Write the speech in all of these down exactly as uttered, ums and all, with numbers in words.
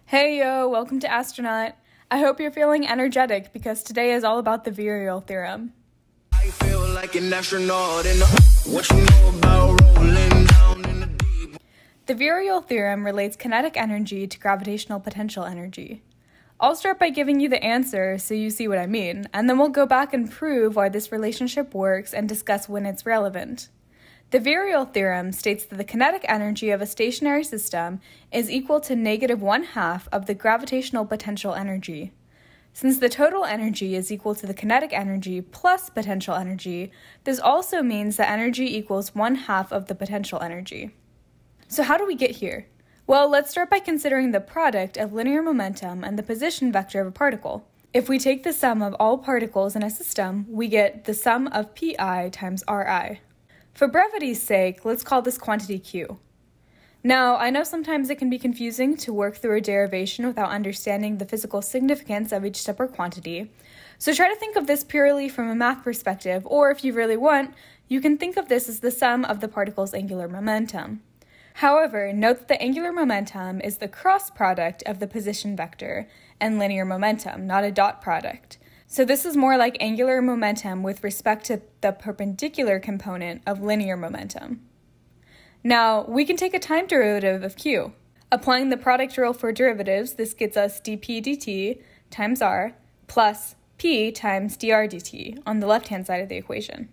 Hey yo, welcome to Astronaut. I hope you're feeling energetic because today is all about the Virial Theorem. I feel like an astronaut in the, what you know about rolling down in the deep. The Virial Theorem relates kinetic energy to gravitational potential energy. I'll start by giving you the answer so you see what I mean, and then we'll go back and prove why this relationship works and discuss when it's relevant. The Virial Theorem states that the kinetic energy of a stationary system is equal to negative one-half of the gravitational potential energy. Since the total energy is equal to the kinetic energy plus potential energy, this also means that energy equals one-half of the potential energy. So how do we get here? Well, let's start by considering the product of linear momentum and the position vector of a particle. If we take the sum of all particles in a system, we get the sum of pi times ri. For brevity's sake, let's call this quantity Q. Now, I know sometimes it can be confusing to work through a derivation without understanding the physical significance of each separate quantity, so try to think of this purely from a math perspective, or if you really want, you can think of this as the sum of the particle's angular momentum. However, note that the angular momentum is the cross product of the position vector and linear momentum, not a dot product. So this is more like angular momentum with respect to the perpendicular component of linear momentum. Now, we can take a time derivative of Q. Applying the product rule for derivatives, this gets us dp dt times r plus p times dr dt on the left-hand side of the equation.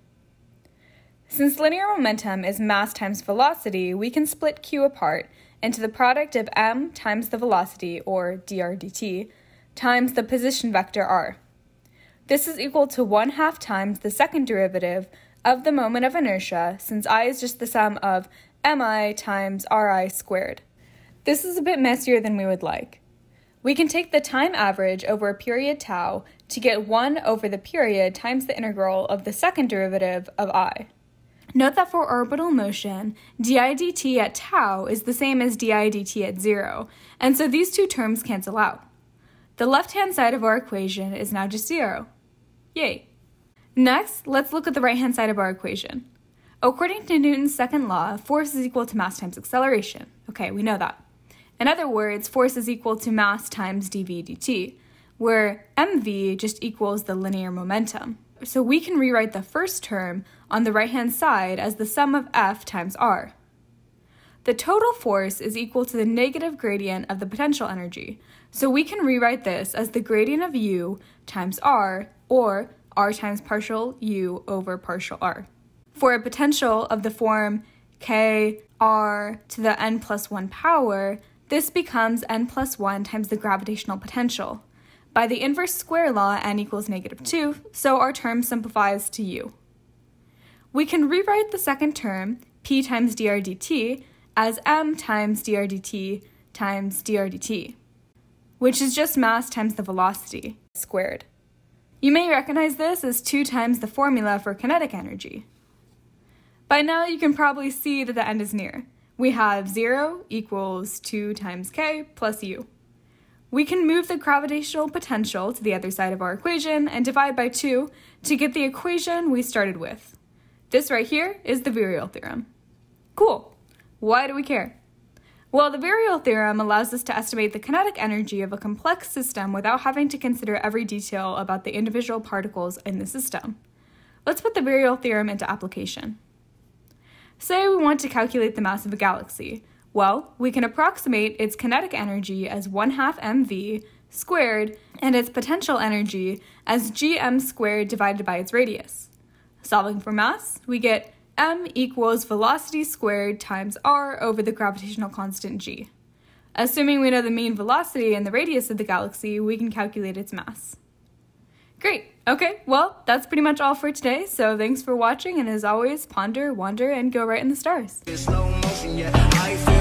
Since linear momentum is mass times velocity, we can split Q apart into the product of m times the velocity, or dr dt, times the position vector r. This is equal to one-half times the second derivative of the moment of inertia, since I is just the sum of mi times ri squared. This is a bit messier than we would like. We can take the time average over a period tau to get one over the period times the integral of the second derivative of I. Note that for orbital motion, di dt at tau is the same as di dt at zero, and so these two terms cancel out. The left-hand side of our equation is now just zero. Yay! Next, let's look at the right-hand side of our equation. According to Newton's second law, force is equal to mass times acceleration. Okay, we know that. In other words, force is equal to mass times dv dt, where mv just equals the linear momentum. So we can rewrite the first term on the right-hand side as the sum of F times r. The total force is equal to the negative gradient of the potential energy, so we can rewrite this as the gradient of u times r, or r times partial u over partial r. For a potential of the form k r to the n plus one power, this becomes n plus one times the gravitational potential. By the inverse square law, n equals negative two, so our term simplifies to u. We can rewrite the second term, p times dr dt, as m times dr dt times dr dt, which is just mass times the velocity squared. You may recognize this as two times the formula for kinetic energy. By now you can probably see that the end is near. We have zero equals two times k plus u. We can move the gravitational potential to the other side of our equation and divide by two to get the equation we started with. This right here is the Virial Theorem. Cool! Why do we care? Well, the Virial Theorem allows us to estimate the kinetic energy of a complex system without having to consider every detail about the individual particles in the system. Let's put the Virial Theorem into application. Say we want to calculate the mass of a galaxy. Well, we can approximate its kinetic energy as one-half mv squared and its potential energy as gm squared divided by its radius. Solving for mass, we get m equals velocity squared times r over the gravitational constant g. Assuming we know the mean velocity and the radius of the galaxy, we can calculate its mass. Great! Okay, well, that's pretty much all for today, so thanks for watching, and as always, ponder, wonder, and go right in the stars. In slow motion, yeah, I feel